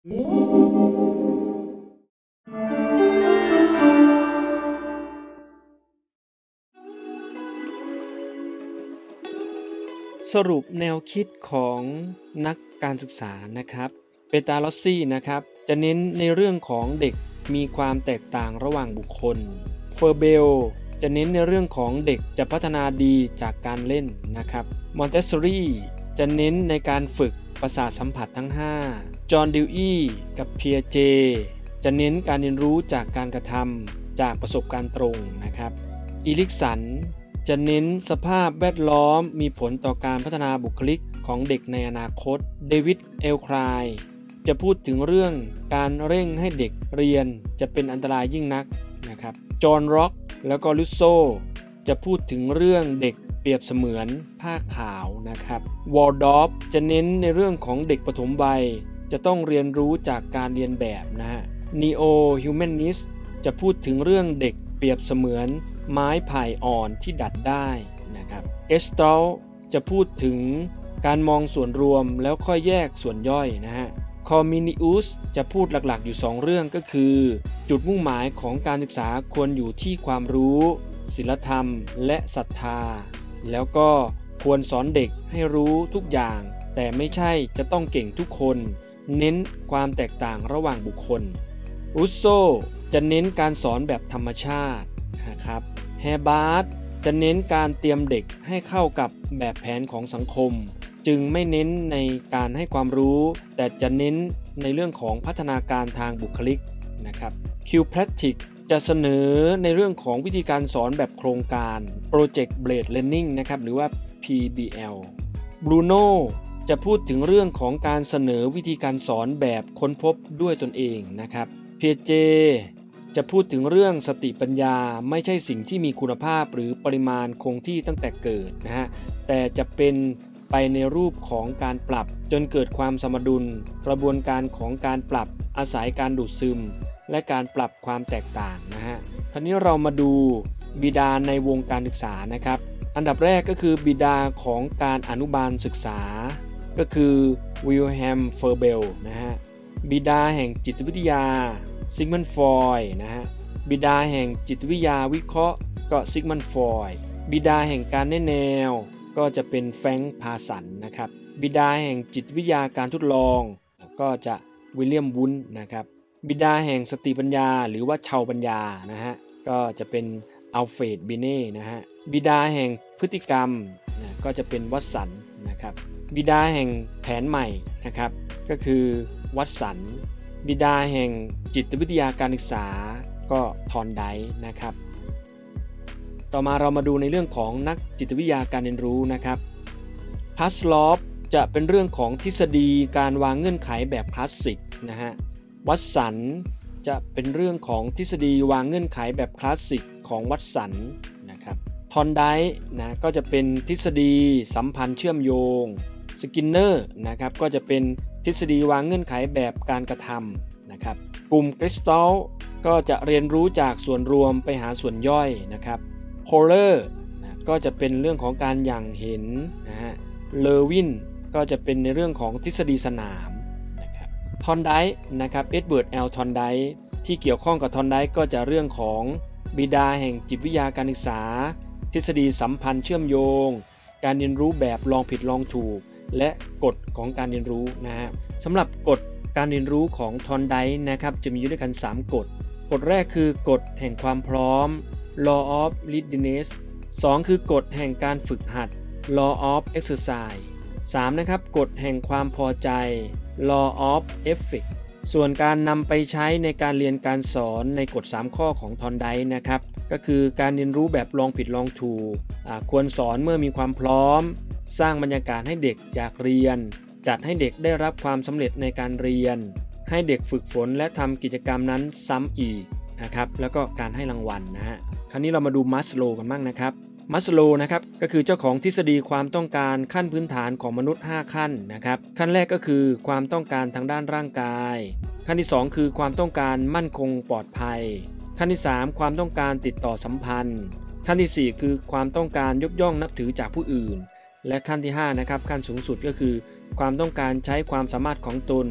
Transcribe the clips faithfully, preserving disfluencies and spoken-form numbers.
สรุปแนวคิดของนักการศึกษานะครับเปตาลอสซี่นะครับจะเน้นในเรื่องของเด็กมีความแตกต่างระหว่างบุคคลเฟอร์เบลจะเน้นในเรื่องของเด็กจะพัฒนาดีจากการเล่นนะครับมอนเตสซอรี่จะเน้นในการฝึกประสาทสัมผัสทั้งห้าจอห์นดิวอี้กับเพียเจจะเน้นการเรียนรู้จากการกระทำจากประสบการณ์ตรงนะครับอีลิกสันจะเน้นสภาพแวดล้อมมีผลต่อการพัฒนาบุคลิกของเด็กในอนาคตเดวิดเอลคลายจะพูดถึงเรื่องการเร่งให้เด็กเรียนจะเป็นอันตรายยิ่งนักนะครับจอห์นร็อกแล้วก็ลุสโซจะพูดถึงเรื่องเด็กเปรียบเสมือนผ้าขาวนะครับวอลดอฟจะเน้นในเรื่องของเด็กปฐมวัยจะต้องเรียนรู้จากการเรียนแบบนะฮะนีโอฮิวแมนนิสต์จะพูดถึงเรื่องเด็กเปรียบเสมือนไม้ไผ่อ่อนที่ดัดได้นะครับเอสตรอลจะพูดถึงการมองส่วนรวมแล้วค่อยแยกส่วนย่อยนะฮะคอมินิอุสจะพูดหลักๆอยู่สองเรื่องก็คือจุดมุ่งหมายของการศึกษาควรอยู่ที่ความรู้ศีลธรรมและศรัทธาแล้วก็ควรสอนเด็กให้รู้ทุกอย่างแต่ไม่ใช่จะต้องเก่งทุกคนเน้นความแตกต่างระหว่างบุคคลรุสโซจะเน้นการสอนแบบธรรมชาตินะครับแฮบาร์ตจะเน้นการเตรียมเด็กให้เข้ากับแบบแผนของสังคมจึงไม่เน้นในการให้ความรู้แต่จะเน้นในเรื่องของพัฒนาการทางบุคลิกนะครับคิวแพทริกจะเสนอในเรื่องของวิธีการสอนแบบโครงการ Project Based Learning นะครับหรือว่า พี บี แอล Bruno จะพูดถึงเรื่องของการเสนอวิธีการสอนแบบค้นพบด้วยตนเองนะครับเพียเจจะพูดถึงเรื่องสติปัญญาไม่ใช่สิ่งที่มีคุณภาพหรือปริมาณคงที่ตั้งแต่เกิดนะฮะแต่จะเป็นไปในรูปของการปรับจนเกิดความสมดุลกระบวนการของการปรับอาศัยการดูดซึมและการปรับความแตกต่างนะฮะคราวนี้เรามาดูบิดาในวงการศึกษานะครับอันดับแรกก็คือบิดาของการอนุบาลศึกษาก็คือวิลแฮมเฟอร์เบลนะฮะบิดาแห่งจิตวิทยาซิกมันด์ฟรอยด์นะฮะบิดาแห่งจิตวิทยาวิเคราะห์ก็ซิกมันด์ฟรอยด์บิดาแห่งการแนะแนวก็จะเป็นแฟรงค์พาสันนะครับบิดาแห่งจิตวิทยาการทดลองก็จะวิลเลียมวุนนะครับบิดาแห่งสติปัญญาหรือว่าชาวปัญญานะฮะก็จะเป็นอัลเฟรดบิเน่นะฮะบิดาแห่งพฤติกรรมนะก็จะเป็นวัตสันนะครับบิดาแห่งแผนใหม่นะครับก็คือวัตสันบิดาแห่งจิตวิทยาการศึกษาก็ทอนไดนะครับต่อมาเรามาดูในเรื่องของนักจิตวิทยาการเรียนรู้นะครับพัสลอฟจะเป็นเรื่องของทฤษฎีการวางเงื่อนไขแบบคลาสสิกนะฮะวัตสันจะเป็นเรื่องของทฤษฎีวางเงื่อนไขแบบคลาสสิกของวัตสันนะครับทอนไดนะก็จะเป็นทฤษฎีสัมพันธ์เชื่อมโยงสกินเนอร์นะครับก็จะเป็นทฤษฎีวางเงื่อนไขแบบการกระทำนะครับกลุ่มคริสตัลก็จะเรียนรู้จากส่วนรวมไปหาส่วนย่อยนะครับโพเลอร์นะก็จะเป็นเรื่องของการอย่างเห็นนะฮะเลวินก็จะเป็นในเรื่องของทฤษฎีสนามนะครับทอนไดนะครับเอ็ดเวิร์ดแอลทอนไดที่เกี่ยวข้องกับทอนไดก็จะเรื่องของบิดาแห่งจิตวิทยาการศึกษาทฤษฎีสัมพันธ์เชื่อมโยงการเรียนรู้แบบลองผิดลองถูกและกฎของการเรียนรู้นะฮะสำหรับกฎการเรียนรู้ของทอนไดนะครับจะมีอยู่ด้วยกันสามกฎกฎแรกคือกฎแห่งความพร้อม law of readiness สองคือกฎแห่งการฝึกหัด law of exercise สามนะครับกฎแห่งความพอใจ law of effect ส่วนการนำไปใช้ในการเรียนการสอนในกฎสามข้อของทอนไดนะครับก็คือการเรียนรู้แบบลองผิดลองถูกควรสอนเมื่อมีความพร้อมสร้างบรรยากาศให้เด็กอยากเรียนจัดให้เด็กได้รับความสำเร็จในการเรียนให้เด็กฝึกฝนและทำกิจกรรมนั้นซ้ำอีกนะครับแล้วก็การให้รางวัลนะฮะคราวนี้เรามาดูมัสโลว์กันบ้างนะครับมัสโลว์นะครับก็คือเจ้าของทฤษฎีความต้องการขั้นพื้นฐานของมนุษย์ห้าขั้นนะครับขั้นแรกก็คือความต้องการทางด้านร่างกายขั้นที่สองคือความต้องการมั่นคงปลอดภัยขั้นที่สามความต้องการติดต่อสัมพันธ์ขั้นที่สี่คือความต้องการยกย่องนับถือจากผู้อื่นและขั้นที่ห้านะครับขั้นสูงสุดก็คือความต้องการใช้ความสามารถของตน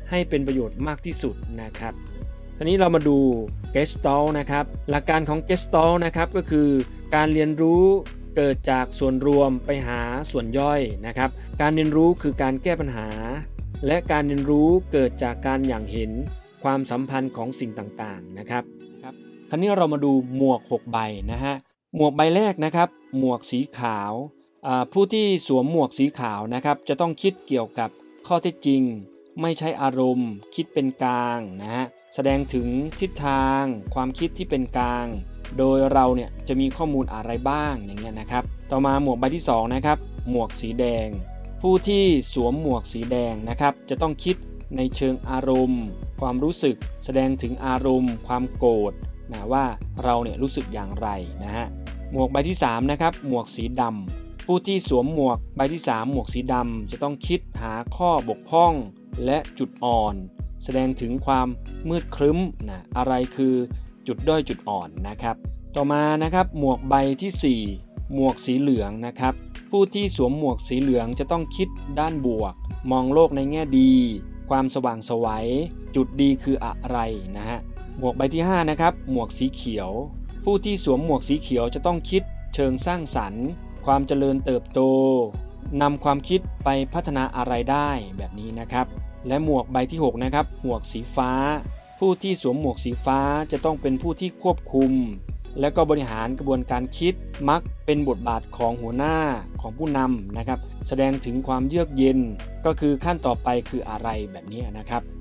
ให้เป็นประโยชน์มากที่สุดนะครับทีนี้เรามาดู Gestalt นะครับหลักการของ Gestalt นะครับก็คือการเรียนรู้เกิดจากส่วนรวมไปหาส่วนย่อยนะครับการเรียนรู้คือการแก้ปัญหาและการเรียนรู้เกิดจากการอย่างเห็นความสัมพันธ์ของสิ่งต่างๆนะครับครับคราวนี้เรามาดูหมวกหกใบนะฮะหมวกใบแรกนะครับหมวกสีขาวผู้ที่สวมหมวกสีขาวนะครับจะต้องคิดเกี่ยวกับข้อเท็จจริงไม่ใช่อารมณ์คิดเป็นกลางนะฮะแสดงถึงทิศทางความคิดที่เป็นกลางโดยเราเนี่ยจะมีข้อมูลอะไรบ้างอย่างเงี้ยนะครับต่อมาหมวกใบที่สองนะครับหมวกสีแดงผู้ที่สวมหมวกสีแดงนะครับจะต้องคิดในเชิงอารมณ์ความรู้สึกแสดงถึงอารมณ์ความโกรธนะว่าเราเนี่ยรู้สึกอย่างไรนะฮะหมวกใบที่สามนะครับหมวกสีดำผู้ที่สวมหมวกใบที่สามหมวกสีดำจะต้องคิดหาข้อบกพร่องและจุดอ่อนแสดงถึงความมืดครึ้มนะอะไรคือจุดด้อยจุดอ่อนนะครับต่อมานะครับหมวกใบที่สี่หมวกสีเหลืองนะครับผู้ที่สวมหมวกสีเหลืองจะต้องคิดด้านบวกมองโลกในแง่ดีความสว่างไสวจุดดีคืออะไรนะฮะหมวกใบที่ห้านะครับหมวกสีเขียวผู้ที่สวมหมวกสีเขียวจะต้องคิดเชิงสร้างสรรค์ความเจริญเติบโตนำความคิดไปพัฒนาอะไรได้แบบนี้นะครับและหมวกใบที่หกนะครับหมวกสีฟ้าผู้ที่สวมหมวกสีฟ้าจะต้องเป็นผู้ที่ควบคุมและก็บริหารกระบวนการคิดมักเป็นบทบาทของหัวหน้าของผู้นำนะครับแสดงถึงความเยือกเย็นก็คือขั้นต่อไปคืออะไรแบบนี้นะครับ